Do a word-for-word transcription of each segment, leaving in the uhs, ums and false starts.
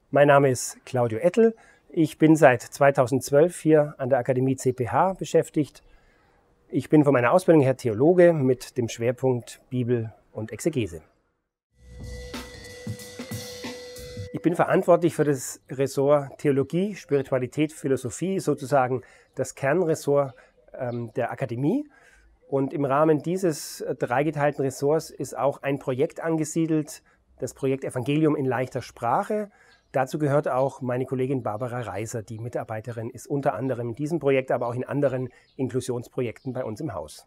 Mein Name ist Claudio Ettel. Ich bin seit zweitausendzwölf hier an der Akademie C P H beschäftigt. Ich bin von meiner Ausbildung her Theologe mit dem Schwerpunkt Bibel und Exegese. Ich bin verantwortlich für das Ressort Theologie, Spiritualität, Philosophie, sozusagen das Kernressort ähm, der Akademie. Und im Rahmen dieses dreigeteilten Ressorts ist auch ein Projekt angesiedelt, das Projekt Evangelium in leichter Sprache. Dazu gehört auch meine Kollegin Barbara Reiser, die Mitarbeiterin ist unter anderem in diesem Projekt, aber auch in anderen Inklusionsprojekten bei uns im Haus.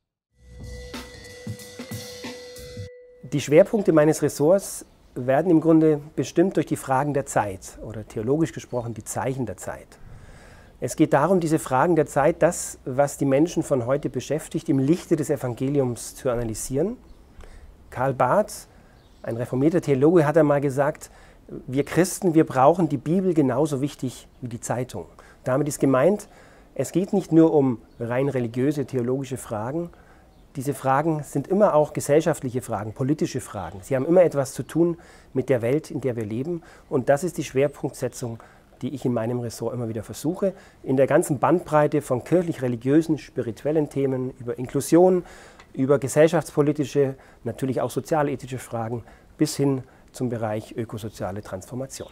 Die Schwerpunkte meines Ressorts werden im Grunde bestimmt durch die Fragen der Zeit oder theologisch gesprochen die Zeichen der Zeit. Es geht darum, diese Fragen der Zeit, das, was die Menschen von heute beschäftigt, im Lichte des Evangeliums zu analysieren. Karl Barth, ein reformierter Theologe, hat einmal gesagt, wir Christen, wir brauchen die Bibel genauso wichtig wie die Zeitung. Damit ist gemeint, es geht nicht nur um rein religiöse, theologische Fragen. Diese Fragen sind immer auch gesellschaftliche Fragen, politische Fragen. Sie haben immer etwas zu tun mit der Welt, in der wir leben. Und das ist die Schwerpunktsetzung, die ich in meinem Ressort immer wieder versuche. In der ganzen Bandbreite von kirchlich-religiösen, spirituellen Themen, über Inklusion, über gesellschaftspolitische, natürlich auch sozialethische Fragen, bis hin zum Bereich ökosoziale Transformation.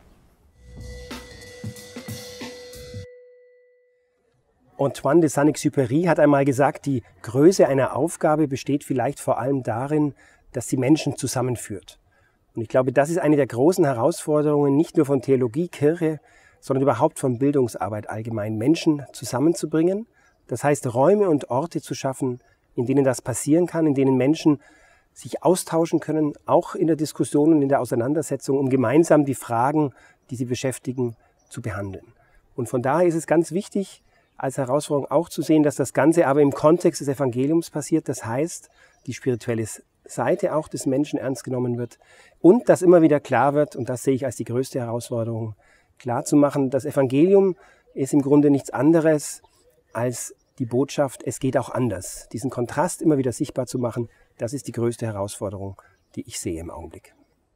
Antoine de Saint-Exupéry hat einmal gesagt, die Größe einer Aufgabe besteht vielleicht vor allem darin, dass sie Menschen zusammenführt. Und ich glaube, das ist eine der großen Herausforderungen, nicht nur von Theologie, Kirche, sondern überhaupt von Bildungsarbeit allgemein, Menschen zusammenzubringen. Das heißt, Räume und Orte zu schaffen, in denen das passieren kann, in denen Menschen sich austauschen können, auch in der Diskussion und in der Auseinandersetzung, um gemeinsam die Fragen, die sie beschäftigen, zu behandeln. Und von daher ist es ganz wichtig, als Herausforderung auch zu sehen, dass das Ganze aber im Kontext des Evangeliums passiert. Das heißt, die spirituelle Seite auch des Menschen ernst genommen wird und dass immer wieder klar wird, und das sehe ich als die größte Herausforderung, klar zu machen, das Evangelium ist im Grunde nichts anderes als die Botschaft, es geht auch anders. Diesen Kontrast immer wieder sichtbar zu machen, das ist die größte Herausforderung, die ich sehe im Augenblick.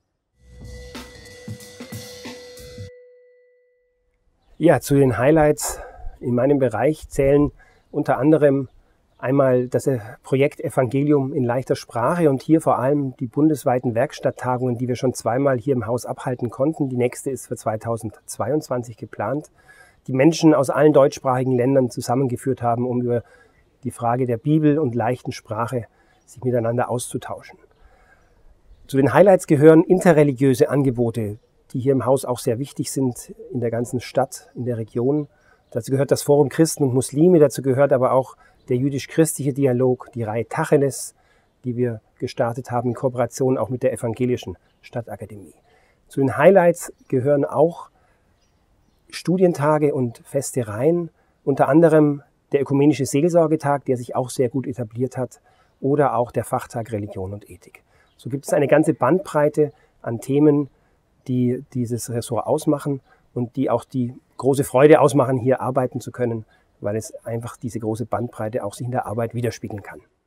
Ja, zu den Highlights in meinem Bereich zählen unter anderem einmal das Projekt Evangelium in leichter Sprache und hier vor allem die bundesweiten Werkstatttagungen, die wir schon zweimal hier im Haus abhalten konnten. Die nächste ist für zweitausendzweiundzwanzig geplant, die Menschen aus allen deutschsprachigen Ländern zusammengeführt haben, um über die Frage der Bibel und leichten Sprache sich miteinander auszutauschen. Zu den Highlights gehören interreligiöse Angebote, die hier im Haus auch sehr wichtig sind in der ganzen Stadt, in der Region. Dazu gehört das Forum Christen und Muslime, dazu gehört aber auch der jüdisch-christliche Dialog, die Reihe Tacheles, die wir gestartet haben in Kooperation auch mit der Evangelischen Stadtakademie. Zu den Highlights gehören auch Studientage und Festereien, unter anderem der Ökumenische Seelsorgetag, der sich auch sehr gut etabliert hat, oder auch der Fachtag Religion und Ethik. So gibt es eine ganze Bandbreite an Themen, die dieses Ressort ausmachen und die auch die große Freude ausmachen, hier arbeiten zu können, weil es einfach diese große Bandbreite auch sich in der Arbeit widerspiegeln kann.